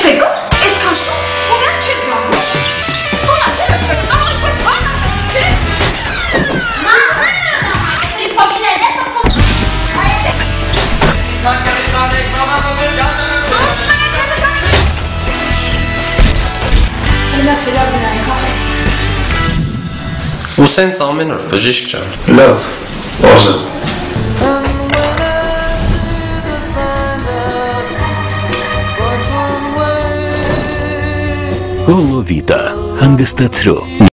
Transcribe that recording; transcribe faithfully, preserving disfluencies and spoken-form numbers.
եկա, այսքան շուտ, ու միակ չես զանգում։ Տունա չէ լրջկաճը, կարող է չվեր բանա պետք չէ։ Մահանա, ասերի փոշիներն ես ըպում։ Հայել եք։ Կակարի բանեք, մամանովեր գազանանու։ Ասում են եք եզը գանեք։ Հրնակ ծիրավ դնայինք, հա։ Ու սենց ամեն օր, բժիշկ ջան։ Լավ, օրզը։ Հոլովիտա, հանգստացրո։